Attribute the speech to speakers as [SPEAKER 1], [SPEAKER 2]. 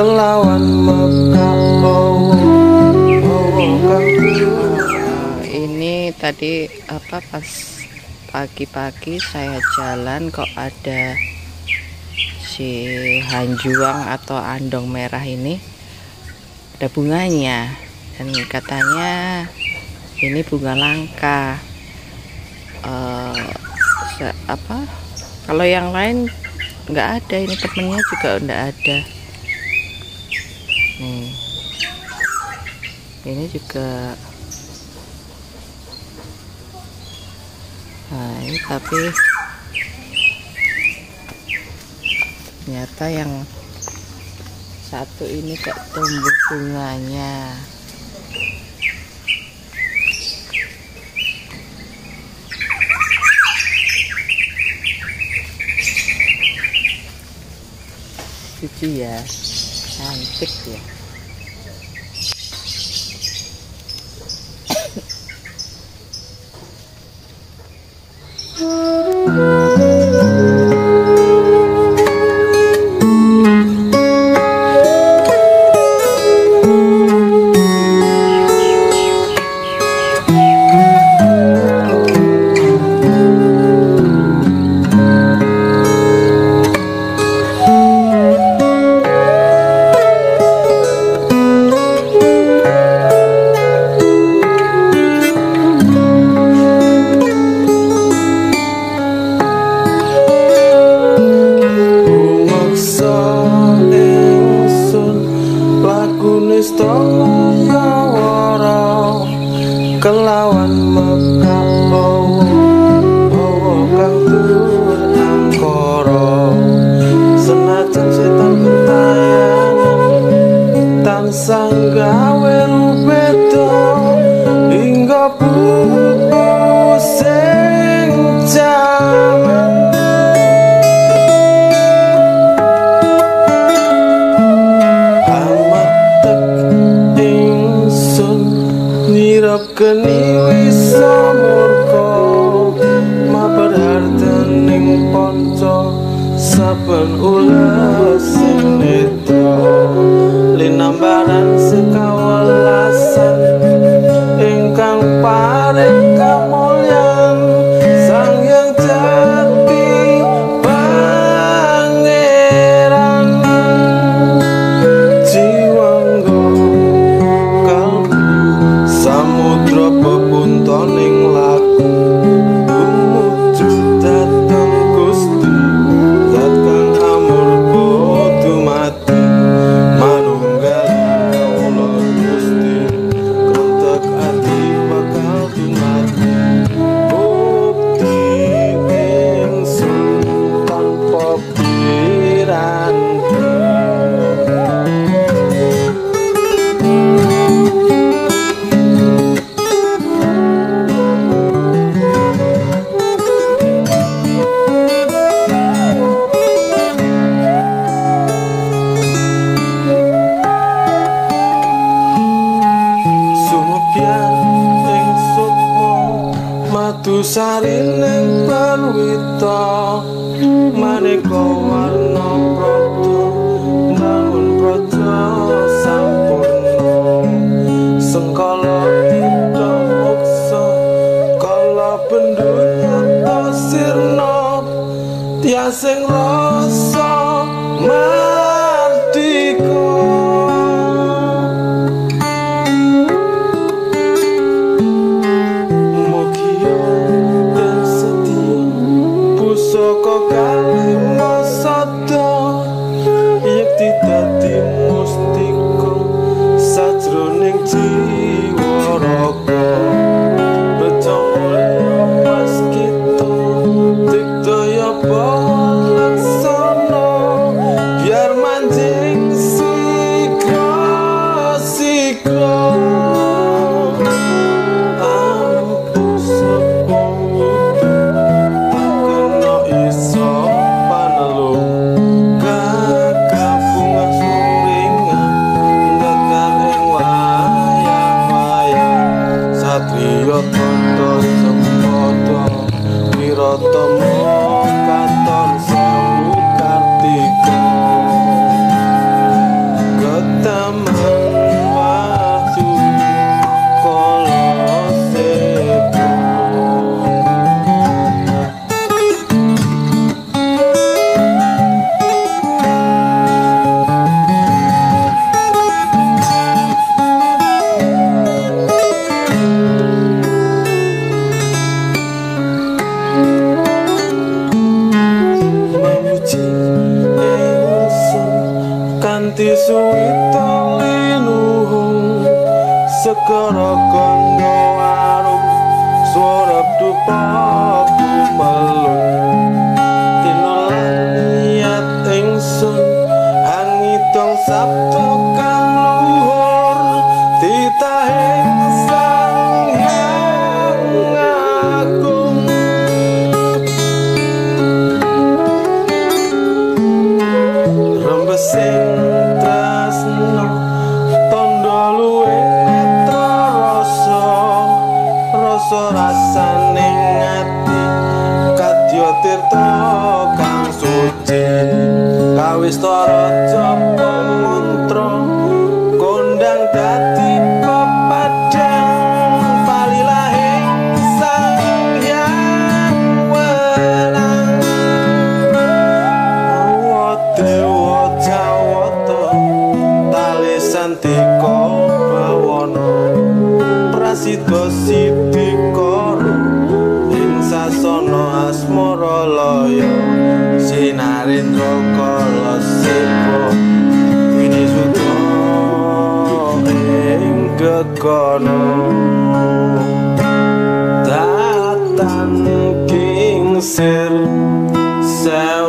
[SPEAKER 1] kelawan
[SPEAKER 2] ini tadi pas pagi-pagi saya jalan kok ada si hanjuang atau andong merah ini ada bunganya, dan katanya ini bunga langka. Kalau yang lain nggak ada, ini temennya juga nggak ada. Ini juga ini tapi ternyata yang satu ini kok tumbuh bunganya. Lucu ya, cantik ya.
[SPEAKER 1] kelawan mekak hawa kang tur angkara senajan setan gentayangan tansah gawe beda hingga buku sing jaman geni wisa murka mabar hartaning panca saben ulas sing netra linambaran sekawelasan ingkang paring kamulyan sang yang jati pangeran jiwanggo samudra pepuntoning laku tumuju dhateng Gusti zat kang amurba dumati manunggaling kawula Gusti krontek ati bakal dumati bukti ingsun tanpa piranti. Sarining perwita maneka warna prada bangun praja sampurna sengkala kita moksa kala bendunya tasirna tiasing rasa mardika. Saka kalima sada yekti dadi mustika sajroning jiwa raga beca mulya mas kita digdaya laksana biar manjing sigra Wiratomo katon sewu kartika rasa rasane ngati kadya tirta kang suci kawistara japa mantra kondang dadi pepadang palilahing sang hyang welang dewa jawata talisantika bawana prasida sidikara ing sasana asmara laya sinarendra kala siwa winisuta ing gegana tatan kingsir